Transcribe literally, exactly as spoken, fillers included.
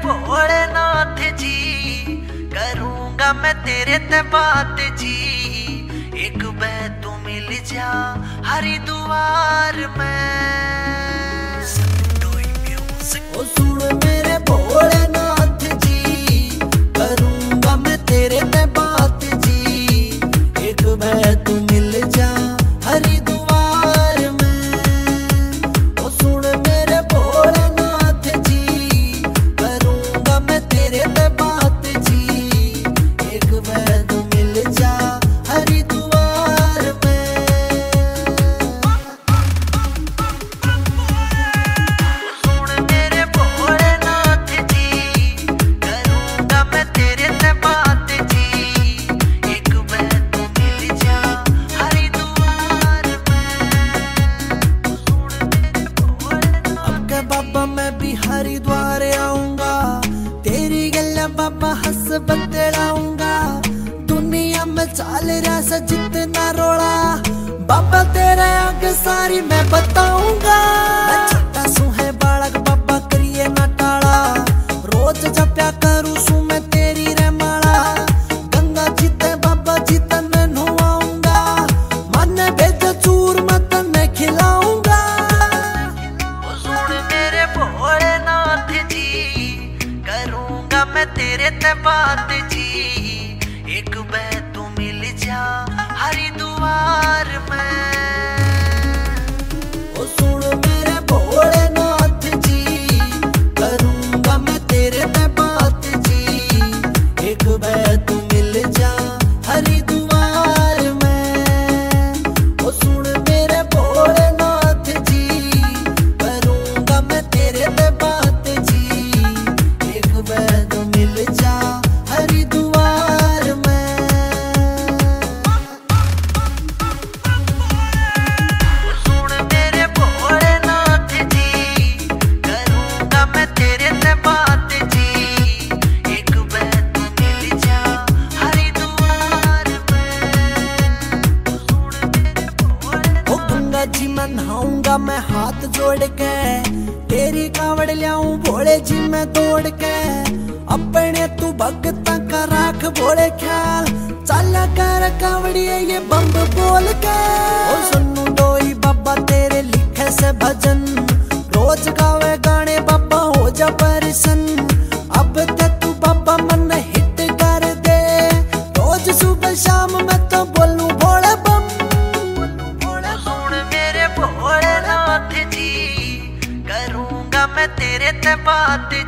भोलेनाथ जी, करूंगा मैं तेरे ते बात जी। एक बार तू मिल जा हरिद्वार में। ओ सुन मेरे भोलेनाथ जी, करूंगा मैं तेरे ते बात जी। एक बार तू मिल जा हरिद्वार में। ओ सुन मेरे भोलेनाथ जी, करूंगा मैं तेरे पे बात जी। एक बार तू मिल जा हरिद्वार में। सुन मेरे भोलेनाथ जी, करूंगा मैं तेरे पे बात जी। एक बार तू मिल जा हरिद्वार में। अब के बाबा मैं भी हरिद्वार आऊंगा, तेरी गल्ला बाबा हंस बतलाऊंगा। दुनिया में चाल रहा सा जितना रोड़ा, बाबा तेरे आगे सारी मैं बताऊंगा। मैं छोटा सू है बालक बाबा करिए ना टाला, रोज जप्या करूं सू मैं तेरी रे माला। गंगा जीते बाबा जीते मैं नुआऊंगा, मन भेज चूर मैं तन्ने खिलाऊंगा। सुन मेरे भोलेनाथ जी, करूंगा मैं तेरे ते बात जी। एक बार तू मिल जा हरिद्वार में। ओ सुन मेरे भोलेनाथ जी, करूंगा मैं तेरे पे बात जी। एक बार तू मिल जा हरिद्वार में। ओ सुन मेरे भोलेनाथ जी, करूंगा मैं तेरे पे बात जी। एक बार तू मिल जा हरिद्वार में। सुन मेरे भोलेनाथ जी, करूंगा मैं तेरे ते बात जी। एक बार तू मिल जा हरिद्वार में। ओ गंगा जी मैं नहाऊंगा मैं हाथ जोड़ के, तेरी कावड़ लियाऊं भोले जी मैं दौड़ के। अपने तू भगता का राख भोले ख्याल, चल कर कावड़िए ये बम्ब बोल के। ओ सुनू डोई बाबा तेरे लिखे से भजन, रोज गावे गाने बाबा हो जा प्रसन्न। अब ते तू बाबा मन हिट कर दे, रोज सुबह शाम मैं तो बोलूं भोले बम। सुन मेरे भोलेनाथ जी, करूंगा मैं तेरे ते बात